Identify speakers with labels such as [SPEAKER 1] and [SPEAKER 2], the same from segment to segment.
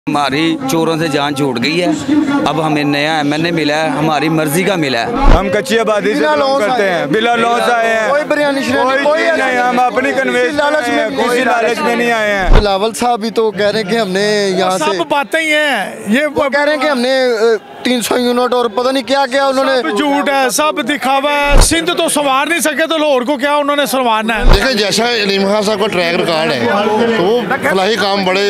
[SPEAKER 1] हमारी चोरों से जान छूट गई है। अब हमें नया एमएनए मिला है, हमारी मर्जी का मिला है।
[SPEAKER 2] हम कच्ची आबादी से करते हैं, बिला लॉस आए हैं, कोई नहीं, हम अपनी कन्वेंस किसी लालच में नहीं आए हैं।
[SPEAKER 3] बिलावल साहब भी तो कह रहे हैं कि हमने यहाँ से
[SPEAKER 4] सब बातें ही हैं, ये
[SPEAKER 3] वो कह रहे हैं कि हमने 300 यूनिट और पता नहीं क्या क्या उन्होंने
[SPEAKER 4] झूठ है, सब दिखावा है। सिंध तो संवार नहीं सके तो लाहौर को क्या उन्होंने संवारना है।
[SPEAKER 5] देखें जैसा अलीम खान साहब का ट्रैक रिकॉर्ड है तो वो फलाही काम बड़े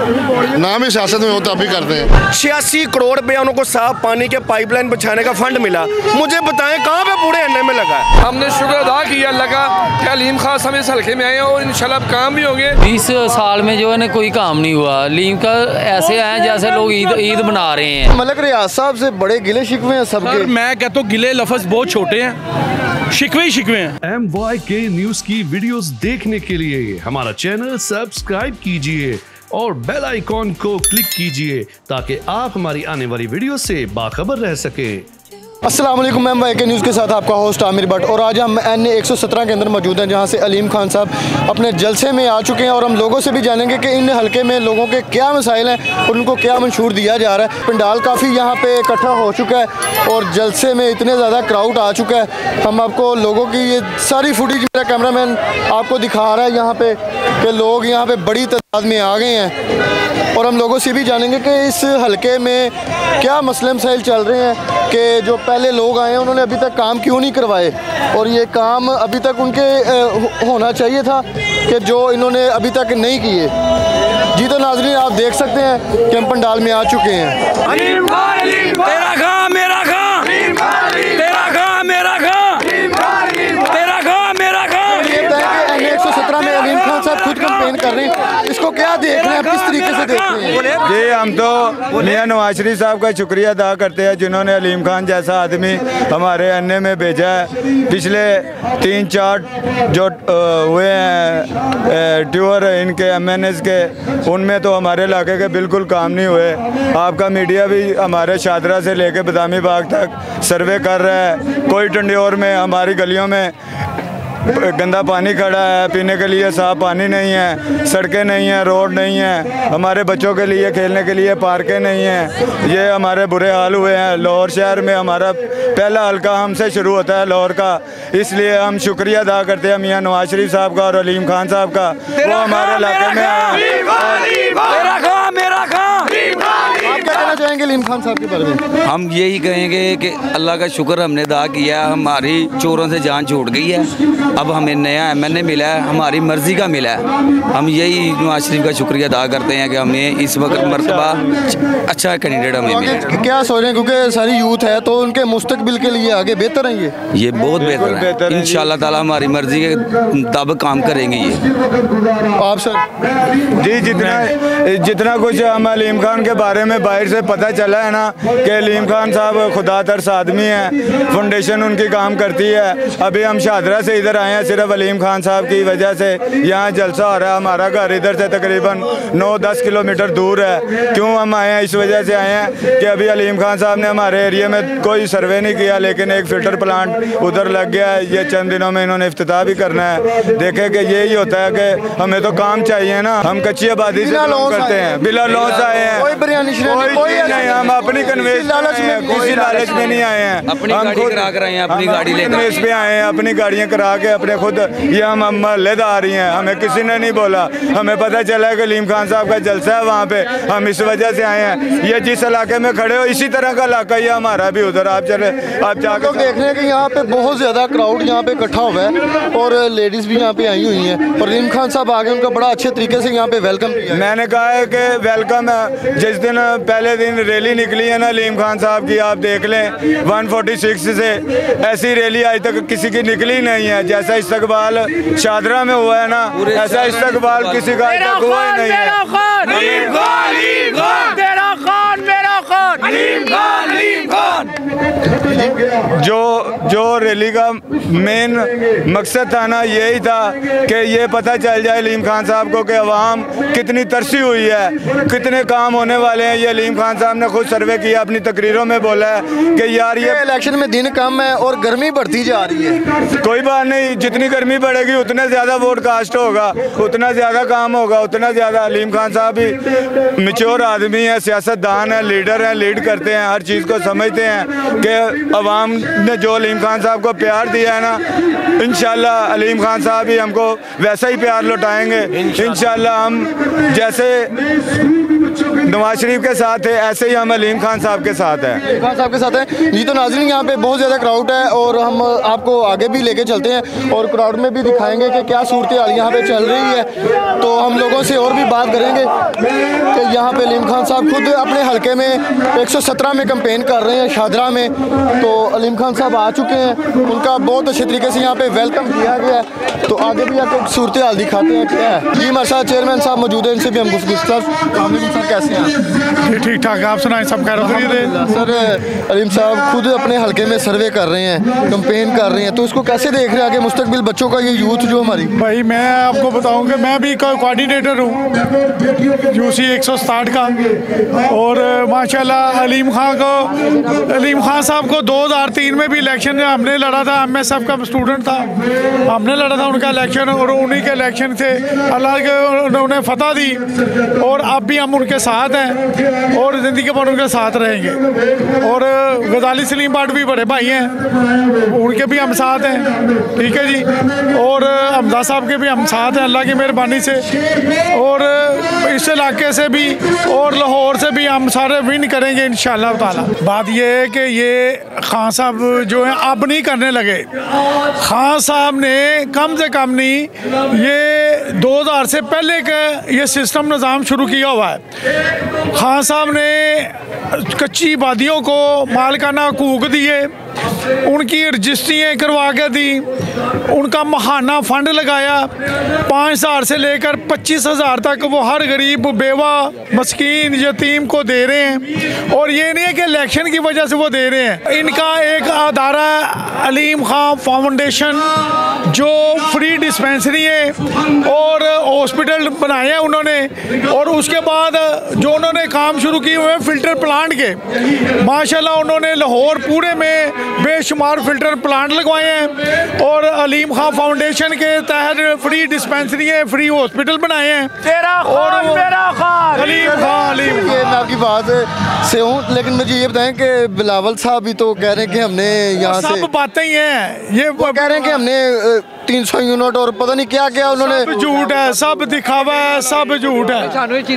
[SPEAKER 5] नाम ही सियासत में होता अभी करते हैं।
[SPEAKER 6] 86 करोड़ रुपया उनको साफ पानी के पाइपलाइन बिछाने का फंड मिला। मुझे बताएं कहाँ पे पूरे एनए में लगा है।
[SPEAKER 7] हमने शुक्र अदा किया लगा कि अलीम खान साहब इस हल्के में आए हैं और इंशाल्लाह काम भी होंगे।
[SPEAKER 8] 20 साल में जो है कोई काम नहीं हुआ। अलीम का ऐसे है जैसे लोग ईद मना रहे हैं।
[SPEAKER 3] मलिक रियाज साहब से बड़े गिले शिकवे हैं सबके।
[SPEAKER 4] मैं कहता हूँ गिले लफ्ज बहुत छोटे हैं, शिकवे ही शिकवे हैं।
[SPEAKER 9] MYK न्यूज की वीडियोस देखने के लिए हमारा चैनल सब्सक्राइब कीजिए और बेल आइकॉन को क्लिक कीजिए ताकि आप हमारी आने वाली वीडियो से बाखबर रह सकें।
[SPEAKER 3] अस्सलाम वालेकुम, MYK न्यूज़ के साथ आपका होस्ट आमिर भट्ट और आज हम NA 117 के अंदर मौजूद हैं जहां से अलीम खान साहब अपने जलसे में आ चुके हैं और हम लोगों से भी जानेंगे कि इन हलके में लोगों के क्या मसाइल हैं और उनको क्या मंशूर दिया जा रहा है। पंडाल काफ़ी यहां पे इकट्ठा हो चुका है और जलसे में इतने ज़्यादा क्राउड आ चुका है। हम आपको लोगों की ये सारी फुटेज मेरा कैमरामैन आपको दिखा रहा है यहाँ पे कि लोग यहाँ पे बड़ी तादाद में आ गए हैं और हम लोगों से भी जानेंगे कि इस हलके में क्या मसले मसाइल चल रहे हैं कि जो पहले लोग आए हैं उन्होंने अभी तक काम क्यों नहीं करवाए और ये काम अभी तक उनके होना चाहिए था कि जो इन्होंने अभी तक नहीं किए। जी तो नाज़रीन आप देख सकते हैं कि हम पंडाल में आ चुके हैं।
[SPEAKER 1] तेरा खा मेरा खा, तेरा खा मेरा खा, तेरा खा मेरा खा।
[SPEAKER 3] ये तय कि NA 117 में अलीम खान साहब खुद कैंपेन कर रहे हैं, इसको क्या देख रहे हैं, किस तरीके से देख रहे हैं?
[SPEAKER 2] जी हम तो मियां नवाज शरीफ साहब का शुक्रिया अदा करते हैं जिन्होंने अलीम खान जैसा आदमी हमारे एनए में भेजा है। पिछले 3-4 जो हुए हैं टूर इनके MNAs के, उनमें तो हमारे इलाके के बिल्कुल काम नहीं हुए। आपका मीडिया भी हमारे शादरा से लेके बदामी बाग तक सर्वे कर रहा है। कोई टंडियोर में हमारी गलियों में गंदा पानी खड़ा है, पीने के लिए साफ पानी नहीं है, सड़कें नहीं हैं, रोड नहीं है, हमारे बच्चों के लिए खेलने के लिए पार्कें नहीं हैं। ये हमारे बुरे हाल हुए हैं। लाहौर शहर में हमारा पहला हल्का हमसे शुरू होता है लाहौर का, इसलिए हम शुक्रिया अदा करते हैं मियां नवाज शरीफ साहब का और अलीम खान साहब का। वो हमारे इलाके में
[SPEAKER 3] आप क्या कहना चाहेंगे अलीम खान साहब के बारे में?
[SPEAKER 1] हम यही कहेंगे कि अल्लाह का शुक्र हमने अदा किया, हमारी चोरों से जान छूट गई है। अब हमें नया एमएनए मिला है, हमारी मर्जी का मिला है। हम यही नवाज शरीफ का शुक्रिया अदा करते हैं कि हमें इस वक्त मर्तबा अच्छा कैंडिडेट हमें मिला।
[SPEAKER 3] क्या सोच रहे हैं क्योंकि सारी यूथ है तो उनके मुस्तकबिल के लिए आगे बेहतर है
[SPEAKER 1] ये बहुत बेहतर है। इंशाल्लाह ताला हमारी मर्जी के मुताबिक काम करेंगे ये।
[SPEAKER 3] आप सर
[SPEAKER 2] जी जितना कुछ हम अलीम खान के बारे में बाहर से पता चला है ना कि अलीम खान साहब खुदा तरस आदमी हैं, फाउंडेशन उनकी काम करती है। अभी हम शादरा से इधर आए हैं सिर्फ अलीम खान साहब की वजह से। यहाँ जलसा हो रहा है, हमारा घर इधर से तकरीबन 9-10 किलोमीटर दूर है। क्यों हम आए हैं? इस वजह से आए हैं कि अभी अलीम खान साहब ने हमारे एरिया में कोई सर्वे नहीं किया, लेकिन एक फिल्टर प्लांट उधर लग गया है। ये चंद दिनों में इन्होंने इफ्तिताह भी करना है। देखे कि यही होता है कि हमें तो काम चाहिए ना। हम कच्ची आबादी से करते हैं, बिला लॉस आए हैं, कोई नहीं, हम अपनी कन्वेंस किसी लालच में नहीं आए हैं।
[SPEAKER 1] अपनी गाड़ी करा कर आए हैं, अपनी गाड़ी
[SPEAKER 2] कन्वेंस पे आए हैं, अपनी गाड़ियाँ करा के अपने खुद ये हम महल्लेदार ही हैं। हमें किसी ने नहीं बोला, हमें पता चला कि अलीम खान साहब का जलसा है वहाँ पे, हम इस वजह से आए हैं। ये जिस इलाके में खड़े हो इसी तरह का इलाका ये हमारा भी उधर। आप चले आप जाकर
[SPEAKER 3] देख रहे हैं कि यहाँ पे बहुत ज़्यादा क्राउड यहाँ पे इकट्ठा हुआ है और लेडीज़ भी यहाँ पे आई हुई हैं और अलीम खान साहब आगे उनका बड़ा अच्छे तरीके से यहाँ पे वेलकम किया।
[SPEAKER 2] मैंने कहा है कि वेलकम है। जिस दिन पहले दिन रैली निकली है ना अलीम खान साहब की, आप देख लें 146 से ऐसी रैली आज तक किसी की निकली नहीं है। जैसा इस्तकबाल शादरा में हुआ है ना, ऐसा इस्तकबाल किसी का आज तक हुआ ही नहीं है। जो रैली का मेन मकसद था ना, यही था कि ये पता चल जाए अलीम खान साहब को कि अवाम कितनी तरसी हुई है, कितने काम होने वाले हैं। ये अलीम खान साहब ने खुद सर्वे किया, अपनी तकरीरों में बोला है कि यार ये
[SPEAKER 3] इलेक्शन में दिन कम है और गर्मी बढ़ती जा रही है।
[SPEAKER 2] कोई बात नहीं, जितनी गर्मी बढ़ेगी उतना ज़्यादा वोट कास्ट होगा, उतना ज़्यादा काम होगा, उतना ज़्यादा। अलीम खान साहब भी मैच्योर आदमी है, सियासतदान है, लीडर हैं, लीड करते हैं, हर चीज़ को समझते हैं कि अवाम ने जो अलीम खान साहब को प्यार दिया है ना, इंशाल्लाह अलीम खान साहब भी हमको वैसा ही प्यार लौटाएंगे। इंशाल्लाह हम जैसे नवाज शरीफ के साथ है ऐसे ही हम अलीम खान साहब के साथ हैं।
[SPEAKER 3] खान साहब के साथ हैं जी। तो नाज़रीन, यहाँ पे बहुत ज़्यादा क्राउड है और हम आपको आगे भी लेके चलते हैं और क्राउड में भी दिखाएंगे कि क्या सूरत हाल यहाँ पे चल रही है। तो हम लोगों से और भी बात करेंगे कि यहाँ पे अलीम खान साहब खुद अपने हलके में 117 में कैंपेन कर रहे हैं, शादरा में। तो अलीम खान साहब आ चुके हैं, उनका बहुत अच्छे तरीके से यहाँ पे वेलकम किया गया है। तो आगे भी आपको सूरत हाल दिखाते हैं क्या है जी। हमारे साथ चेयरमैन साहब मौजूद हैं, इनसे भी हम सर कैसे हैं?
[SPEAKER 4] ठीक ठाक, आप सुनाएं, सब कह रहे हैं।
[SPEAKER 3] सर अलीम साहब खुद अपने हलके में सर्वे कर रहे हैं, कैंपेन कर रहे हैं, तो इसको कैसे देख रहे हैं आगे मुस्तकबिल बच्चों का, ये यूथ जो हमारी?
[SPEAKER 4] भाई मैं आपको बताऊं कि मैं भी कोऑर्डिनेटर हूँ यूसी 167 का, और माशाल्लाह अलीम खान साहब को 2003 में भी इलेक्शन हमने लड़ा था, MSF का स्टूडेंट था, हमने लड़ा था उनका इलेक्शन, और उन्हीं के इलेक्शन से अल्लाह के उन्होंने फतह दी, और अब भी हम उनके साथ हैं और ज़िंदगी भर उनके साथ रहेंगे। और गजाली सलीम भट्ट भी बड़े भाई हैं, उनके भी हम साथ हैं, ठीक है जी। और हमजा साहब के भी हम साथ हैं अल्लाह की मेहरबानी से, और इस इलाके से भी और लाहौर से भी हम सारे विन करेंगे इंशाअल्लाह ताला। बात ये है कि ये खान साहब जो है अब नहीं करने लगे। खान साहब ने कम से कम नहीं, ये 2000 से पहले का ये सिस्टम निज़ाम शुरू किया हुआ है। खान साहब ने कच्ची वादियों को मालिकाना हकूक दिए, उनकी रजिस्ट्रियाँ करवा के दी, उनका महाना फंड लगाया, 5000 से लेकर 25,000 तक वो हर गरीब, बेवा, मस्कीन, यतीम को दे रहे हैं। और ये नहीं है कि इलेक्शन की वजह से वो दे रहे हैं। इनका एक अदारा अलीम खान फाउंडेशन जो फ्री डिस्पेंसरी है और हॉस्पिटल बनाए हैं उन्होंने, और उसके बाद जो उन्होंने काम शुरू किए हुए हैं फिल्टर प्लांट के, माशाल्लाह उन्होंने लाहौर पूरे में बेशुमार फिल्टर प्लांट लगवाए हैं, और अलीम खान फाउंडेशन के तहत फ्री डिस्पेंसरी है, फ्री हॉस्पिटल बनाए हैं। और अलीम खान
[SPEAKER 3] ये मैं आपकी बात से हूँ, लेकिन मुझे ये बताएं कि बिलावल साहब भी तो कह रहे हैं कि हमने यहाँ से,
[SPEAKER 4] सब बातें ही हैं, ये
[SPEAKER 3] वो कह रहे हैं कि हमने 300 यूनिट और पता नहीं क्या क्या उन्होंने।
[SPEAKER 4] सब झूठ है, सब दिखावा है, सब झूठ है,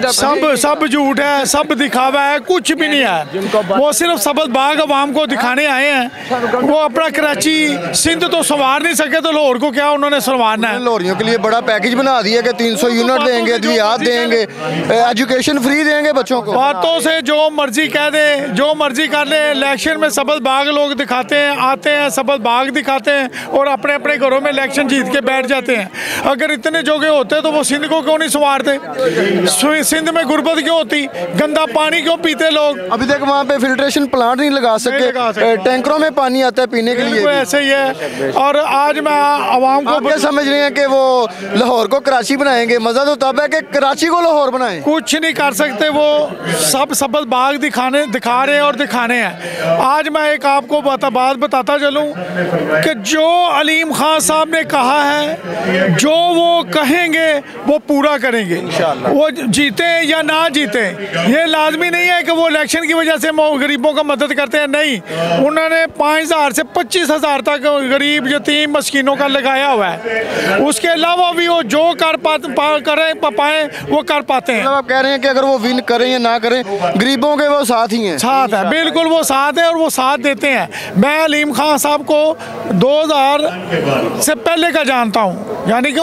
[SPEAKER 4] सब झूठ है, सब दिखावा है, कुछ भी नहीं है। वो सिर्फ सबल बाग अवाम को दिखाने आए हैं। वो अपना कराची सिंध तो संवार नहीं सके, तो लाहौर को क्या उन्होंने संवारना है?
[SPEAKER 3] लाहौरियों के लिए बड़ा पैकेज बना दिया कि 300 यूनिट देंगे, अद्वियात देंगे, एजुकेशन फ्री देंगे बच्चों को।
[SPEAKER 4] बातों से जो मर्जी कह दे, जो मर्जी कर ले। इलेक्शन में सबल बाग लोग दिखाते हैं, आते हैं, सबल बाग दिखाते हैं और अपने अपने घरों में इलेक्शन जीत के बैठ जाते हैं। अगर इतने जोगे होते तो वो सिंध को क्यों नहीं संवारते? सिंध में गुर्बत क्यों होती? गंदा पानी क्यों पीते लोग?
[SPEAKER 3] अभी तक वहाँ पे फिल्ट्रेशन प्लांट नहीं लगा सके, टैंकरों में पानी आता है पीने के लिए।
[SPEAKER 4] ऐसे ही है। और आज मैं आवाम को
[SPEAKER 3] क्या समझ रहे हैं कि वो लाहौर को कराची बनाएंगे? मजा तो तब है कि कराची को लाहौर बनाएं।
[SPEAKER 4] कुछ नहीं कर सकते, वो सब सबल बाग दिखा रहे हैं और दिखाने हैं। आज मैं एक आपको बात बताता चलूं कि जो अलीम खान साहब ने कहा है, जो वो कहेंगे वो पूरा करेंगे। वो जीते या ना जीते, ये लाजमी नहीं है कि वो इलेक्शन की वजह से गरीबों का मदद करते हैं, नहीं। उन्होंने 5000 से 25,000 तक गरीब, यतीम, मस्कीनों का लगाया हुआ है। उसके अलावा भी वो जो कर पाए वो कर पाते हैं।
[SPEAKER 3] आप कह रहे हैं कि अगर वो विन करें या ना करें, गरीबों के वो साथ ही हैं।
[SPEAKER 4] साथ है, बिल्कुल वो साथ है और वो साथ देते हैं। मैं अलीम खान साहब को 2000 से पहले का जानता हूँ, यानी कि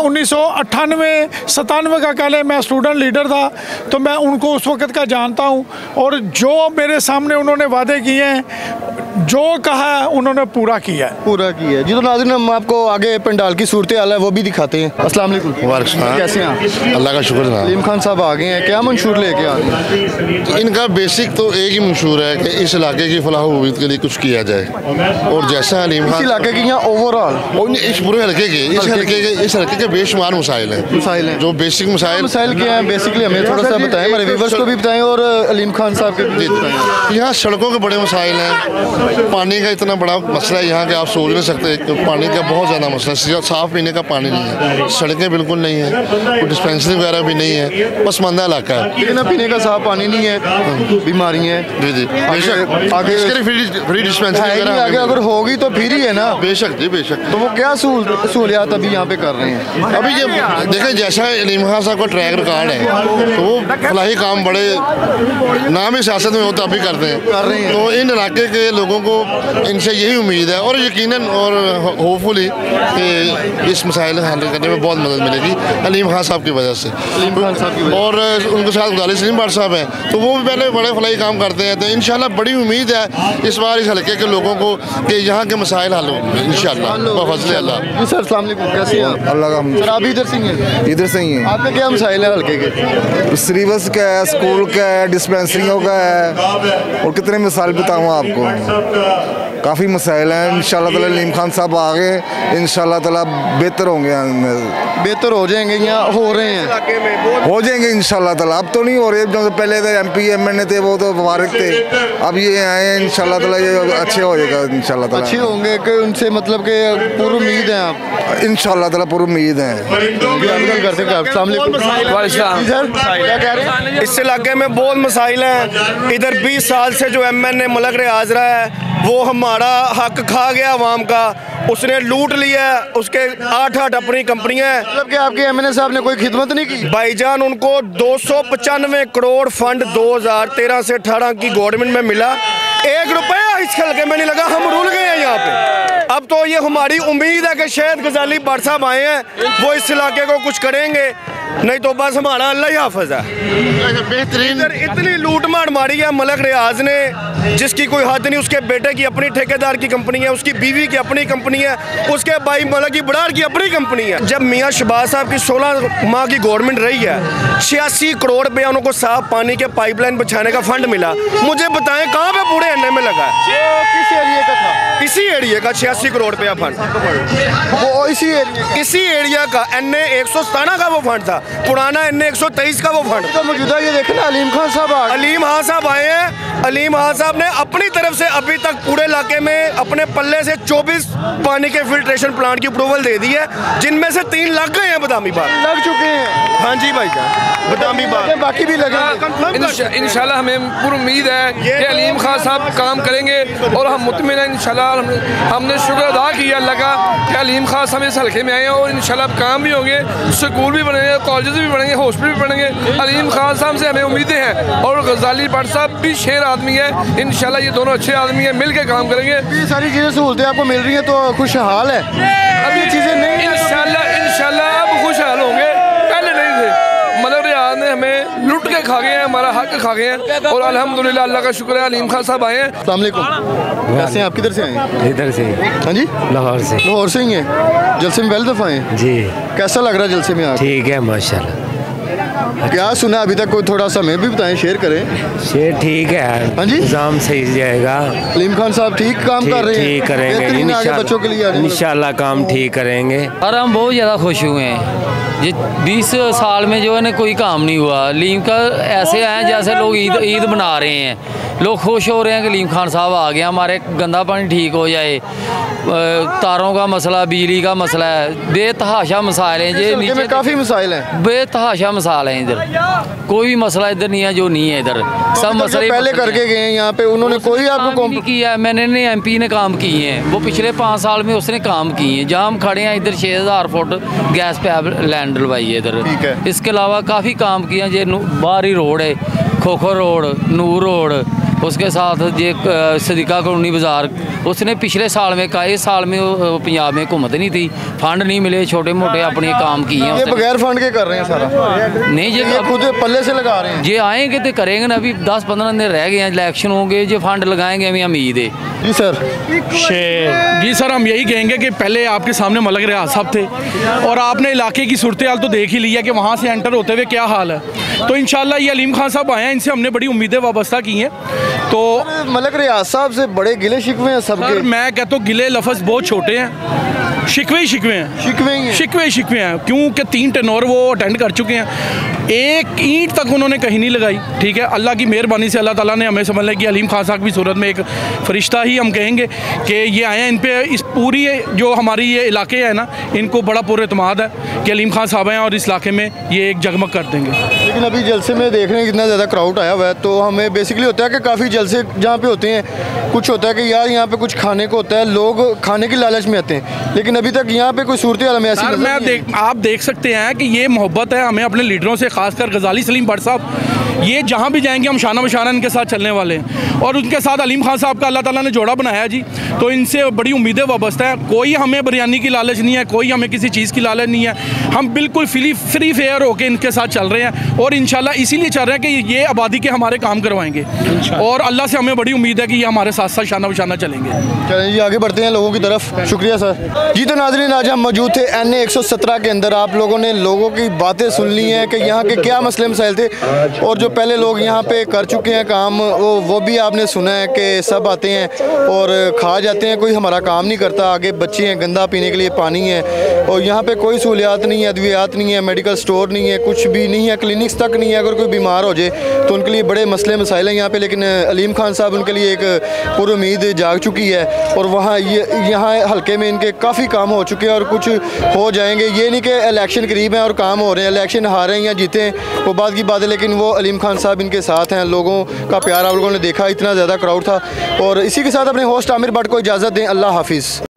[SPEAKER 4] 1998-97 का पहले मैं स्टूडेंट लीडर था, तो मैं उनको उस वक़्त का जानता हूँ। और जो मेरे सामने उन्होंने वादे किए हैं, जो कहा है उन्होंने पूरा किया है।
[SPEAKER 3] पूरा किया है जी। तो नाज़रीन हम आपको आगे पंडाल की सूरत हाल है वो भी दिखाते हैं। अस्सलाम वालेकुम। कैसे हैं आप?
[SPEAKER 5] अल्लाह का शुक्र है।
[SPEAKER 3] अलीम खान साहब आ गए हैं, क्या मंशूर लेके आ रहे हैं?
[SPEAKER 5] इनका बेसिक तो एक ही मंशूर है कि इस इलाके की फलाह उम्मीद के लिए कुछ किया जाए, और जैसा अलीम
[SPEAKER 3] इस
[SPEAKER 5] खान
[SPEAKER 3] इलाके की यहाँ ओवरऑल
[SPEAKER 5] इस पूरे हल्के के इस हल्के के बेशुमार मसाइल हैं जो बेसिक
[SPEAKER 3] मसाइल क्या है बेसिकली हमें थोड़ा सा बताएं, हमारे व्यूअर्स को भी बताएं और अलीम खान साहब के भी बताएं।
[SPEAKER 5] यहाँ सड़कों के बड़े मसाइल हैं, पानी का इतना बड़ा मसला है यहाँ के आप सोच नहीं सकते कि पानी का बहुत ज़्यादा मसला है। साफ़ पीने का पानी नहीं है, सड़कें बिल्कुल नहीं है, कोई डिस्पेंसरी वगैरह भी नहीं है, पसमानदा इलाका है।
[SPEAKER 3] लेकिन पीने का साफ पानी नहीं है, बीमारियाँ हैं।
[SPEAKER 5] जी जी बेशक आगे फ्री डिस्पेंसरी वगैरह
[SPEAKER 3] आगे अगर होगी तो फिर ही है ना।
[SPEAKER 5] बेशक जी बेशक।
[SPEAKER 3] तो वो क्या सहूलियात अभी यहाँ पे कर रहे हैं?
[SPEAKER 5] अभी ये देखें जैसा अलीम खान साहब का ट्रैक रिकॉर्ड है तो वो फलाही काम बड़े नाम ही सियासत में होता अभी करते हैं। तो इन इलाके के लोगों को इनसे यही उम्मीद है और यकीनन और होपफुली कि इस मसाइल हल करने में बहुत मदद मिलेगी अलीम खान साहब की वजह से। और उनके साथ गुलाली सलीम भट्ट साहब हैं तो वो भी पहले बड़े फलाही काम करते हैं। तो इंशाल्लाह बड़ी उम्मीद है इस बार इस हल्के के लोगों को कि यहाँ के मसाइल हल होंगे इंशाल्लाह बफज़ल अल्लाह।
[SPEAKER 3] सर अस्सलाम वालेकुम, कैसे हैं आप?
[SPEAKER 2] अल्लाह का
[SPEAKER 3] सर आप इधर से ही हैं?
[SPEAKER 2] इधर से ही है।
[SPEAKER 3] आपके क्या मसाइल है हल्के के?
[SPEAKER 2] सिलेबस का है, स्कूल का है, डिस्पेंसरियों का है, और कितने मिसाल बताऊँ आपको। काफ़ी मसाइल हैं। इंशाल्लाह ताला अलीम खान साहब आ गए, इंशाल्लाह ताला बेहतर होंगे,
[SPEAKER 3] बेहतर हो जाएंगे या हो रहे हैं?
[SPEAKER 2] हो जाएंगे इंशाल्लाह ताला। अब तो नहीं हो रहे, जो पहले थे MP MNA थे वो तो वारिक थे, अब ये आए हैं इंशाल्लाह ताला ये अच्छे हो जाएगा इंशाल्लाह ताला।
[SPEAKER 3] अच्छे होंगे कि उनसे मतलब कि पूरी उम्मीद है आप?
[SPEAKER 2] इंशाल्लाह ताला पूरी उम्मीद है।
[SPEAKER 6] इस इलाके में बहुत मसाइल हैं। इधर 20 साल से जो MNA मलक रियाज रहा है वो हमारा हक खा गया आवाम का, उसने लूट लिया, उसके 8 अपनी कंपनियां हैं।
[SPEAKER 3] मतलब कि आपके MNA साहब ने कोई खिदमत नहीं की?
[SPEAKER 6] भाईजान उनको 295 करोड़ फंड 2013 से 18 की गवर्नमेंट में मिला, 1 रुपया इस हल्के में नहीं लगा। हम रुल गए हैं यहाँ पे। अब तो ये हमारी उम्मीद है कि शायद गजाली भट्ट साहब आए हैं वो इस इलाके को कुछ करेंगे, नहीं तो बस हमारा अल्लाह ही हाफिज है।
[SPEAKER 5] बेहतरीन
[SPEAKER 6] इतनी लूट मार मारी है मलक रियाज ने जिसकी कोई हद नहीं। उसके बेटे की अपनी ठेकेदार की कंपनी है, उसकी बीवी की अपनी कंपनी है, उसके भाई मलक की बड़ार की अपनी कंपनी है। जब मियाँ शहबाज साहब की 16 माह की गवर्नमेंट रही है, 86 करोड़ रुपया उनको साफ पानी के पाइपलाइन बिछाने का फंड मिला। मुझे बताएं कहाँ पे पूरे एनए में लगा है?
[SPEAKER 3] किस एरिया का था?
[SPEAKER 6] इसी एरिया का 86 करोड़ रुपया फंड,
[SPEAKER 3] वो इसी
[SPEAKER 6] एरिया का NA 117 का वो फंड था, पुराना NA 123 का वो फंड।
[SPEAKER 3] तो मौजूदा ये देखें ना अलीम खान साहब
[SPEAKER 6] आए हैं। अलीम खान साहब ने अपनी तरफ से अभी तक पूरे इलाके में अपने पल्ले से 24 पानी के फिल्ट्रेशन प्लांट की अप्रूवल दे दी है, जिनमें से 3 लग गए हैं बदामी बाग।
[SPEAKER 3] लग चुके हैं?
[SPEAKER 6] हाँ जी भाई साहब, बदामी बाग
[SPEAKER 3] बाकी भी लगे।
[SPEAKER 7] इंशाल्लाह हमें पूरी उम्मीद है कि अलीम खान साहब काम करेंगे और हम मुतमिन हैं इंशाल्लाह। हमने शुक्र अदा किया अल्लाह का कि अलीम खान साहब इस हल्के में आए हैं और इंशाल्लाह काम भी होंगे, स्कूल भी बनेंगे, कॉलेज भी बनेंगे, हॉस्पिटल भी बनेंगे। अलीम खान साहब से हमें उम्मीदें हैं और गजाली भट्ट साहब भी शेर आदमी है, इंशाल्लाह ये दोनों अच्छे आदमी हैं, मिल के काम करेंगे।
[SPEAKER 3] ये सारी चीज़ें सहूलतें आपको मिल रही हैं तो खुशहाल है। अब ये चीज़ें नहीं
[SPEAKER 7] इंशाल्लाह अब खुशहाल होंगे, पहले नहीं थे। मलक रियाज ने हमें लुट के खा गए हैं, हमारा हक खा गए हैं और अल्हम्दुलिल्लाह अल्लाह का शुक्र है अलीम खान साहब आए हैं।
[SPEAKER 3] अस्सलाम वालेकुम, कैसे हैं आप? किधर से आए?
[SPEAKER 10] इधर से।
[SPEAKER 3] हाँ जी,
[SPEAKER 10] लाहौर से।
[SPEAKER 3] लाहौर से ही हैं? जलसे में पहली दफ़ा आए
[SPEAKER 10] जी?
[SPEAKER 3] कैसा लग रहा है जलसे में आके?
[SPEAKER 10] ठीक है माशाल्लाह।
[SPEAKER 3] क्या सुना अभी तक, कोई थोड़ा सा हमें भी बताएं, शेयर करें।
[SPEAKER 10] शेर ठीक है।
[SPEAKER 3] हाँ जी,
[SPEAKER 10] निज़ाम सही जाएगा।
[SPEAKER 3] अलीम खान साहब ठीक काम कर रहे हैं,
[SPEAKER 10] ठीक करेंगे
[SPEAKER 3] आगे बच्चों के लिए
[SPEAKER 10] इंशाल्लाह काम ठीक करेंगे।
[SPEAKER 8] और हम बहुत ज़्यादा खुश हुए हैं। ये 20 साल में जो है ना कोई काम नहीं हुआ। अलीम का ऐसे हैं जैसे लोग ईद मना रहे हैं, लोग खुश हो रहे हैं कि अलीम खान साहब आ गए, हमारे गंदा पानी ठीक हो जाए, तारों का मसला, बिजली का मसला है, बेतहाशा मसाइल हैं। ये नीचे
[SPEAKER 3] काफ़ी मसाइल हैं,
[SPEAKER 8] बेतहाशा मसाइल हैं। इधर कोई भी मसला इधर नहीं है जो नहीं है। इधर सब मसले
[SPEAKER 3] पहले करके गए हैं यहाँ पे, उन्होंने कोई आपको
[SPEAKER 8] नहीं किया। मैंने MP ने काम किए हैं, वो पिछले 5 साल में उसने काम किए हैं। जहाँ हम खड़े हैं इधर 6000 फुट गैस पाइप लाइन डलवाई है इधर। इसके अलावा काफ़ी काम किए हैं। जो बाहरी रोड है, खोखो रोड, नूर रोड, उसके साथ ये सदीका कॉलोनी बाज़ार, उसने पिछले साल में कहा, इस साल में वो पंजाब में हुकूमत नहीं थी, फंड नहीं मिले, छोटे मोटे अपने काम किए हैं।
[SPEAKER 3] ये बगैर फंड के कर रहे हैं सारा?
[SPEAKER 8] नहीं, ये
[SPEAKER 3] खुद पल्ले से लगा रहे हैं।
[SPEAKER 8] ये आएंगे तो करेंगे ना, अभी 10-15 दिन रह गए हैं, इलेक्शन होंगे, जो फंड लगाएंगे हमें उम्मीद है।
[SPEAKER 3] जी सर।
[SPEAKER 11] जी सर, हम यही कहेंगे कि पहले आपके सामने मलक रियाज साहब थे और आपने इलाके की सूरत हाल तो देख ही लिया कि वहाँ से एंटर होते हुए क्या हाल है। तो इंशाल्लाह ये अलीम खान साहब आए हैं, इनसे हमने बड़ी उम्मीदें वाबस्ता की हैं। तो
[SPEAKER 3] मलक रियाज साहब से बड़े गिले शिकवे हैं सबके।
[SPEAKER 11] मैं कहता हूँ गिले लफ्ज़ बहुत छोटे हैं, शिकवे ही शिकवे हैं, शिकवे ही शिकवे हैं, क्योंकि 3 टेनोर वो अटेंड कर चुके हैं, एक ईंट तक उन्होंने कहीं नहीं लगाई। ठीक है, अल्लाह की मेहरबानी से अल्लाह ताला ने हमें समझ लिया कि अलीम खान साहब की सूरत में एक फ़रिश्ता ही हम कहेंगे कि ये आए हैं। इन पे इस पूरी जो हमारी ये इलाके है ना, इनको बड़ा पूरा एतमाद है कि अलीम खान साहब हैं और इस इलाके में ये एक जगमग कर देंगे।
[SPEAKER 3] लेकिन अभी जलसे में देख रहे हैं कितना ज़्यादा क्राउड आया हुआ है, तो हमें बेसिकली होता है कि काफ़ी जलसे जहाँ पे होते हैं, कुछ होता है कि यार यहाँ पे कुछ खाने को होता है, लोग खाने की लालच में आते हैं, लेकिन अभी तक यहाँ पे कोई सूरत हाल में ऐसी
[SPEAKER 11] आप देख सकते हैं कि ये मोहब्बत है हमें अपने लीडरों से, खासकर गजाली सलीम भट्ट साहब, ये जहाँ भी जाएंगे हम शाना बशाना इनके साथ चलने वाले हैं और उनके साथ अलीम खान साहब का अल्लाह ताला ने जोड़ा बनाया जी। तो इनसे बड़ी उम्मीदें वाबस्ता है। कोई हमें बिरयानी की लालच नहीं है, कोई हमें किसी चीज़ की लालच नहीं है, हम बिल्कुल फ्री फेयर होकर इनके साथ चल रहे हैं और इंशाल्लाह इसीलिए चल रहे हैं कि ये आबादी के हमारे काम करवाएंगे और अल्लाह से हमें बड़ी उम्मीद है कि ये हमारे साथ साथ शाना बशाना चलेंगे।
[SPEAKER 3] चलें जी, आगे बढ़ते हैं लोगों की तरफ। शुक्रिया सर। जी तो नाज़रीन, आज हम मौजूद थे NA 117 के अंदर। आप लोगों ने लोगों की बातें सुन ली हैं कि यहाँ के क्या मसले मसाइल थे और जो पहले लोग यहाँ पे कर चुके हैं काम, वो भी आपने सुना है कि सब आते हैं और खा जाते हैं, कोई हमारा काम नहीं करता। आगे बच्चे हैं, गंदा पीने के लिए पानी है और यहाँ पे कोई सहूलियात नहीं है, अद्वियात नहीं है, मेडिकल स्टोर नहीं है, कुछ भी नहीं है, क्लिनिक्स तक नहीं है। अगर कोई बीमार हो जाए तो उनके लिए बड़े मसले मसाइल हैं यहाँ पे, लेकिन अलीम खान साहब उनके लिए एक पूरी उम्मीद जाग चुकी है और वहाँ यहाँ हल्के में इनके काफ़ी काम हो चुके हैं और कुछ हो जाएंगे। ये नहीं कि इलेक्शन करीब हैं और काम हो रहे हैं, इलेक्शन हारे हैं या जीते हैं वो बात की बात है, लेकिन वो अलीम खान साहब इनके साथ हैं। लोगों का प्यार आप लोगों ने देखा, इतना ज़्यादा क्राउड था। और इसी के साथ अपने होस्ट आमिर भट्ट को इजाज़त दें। अल्लाह हाफिज़।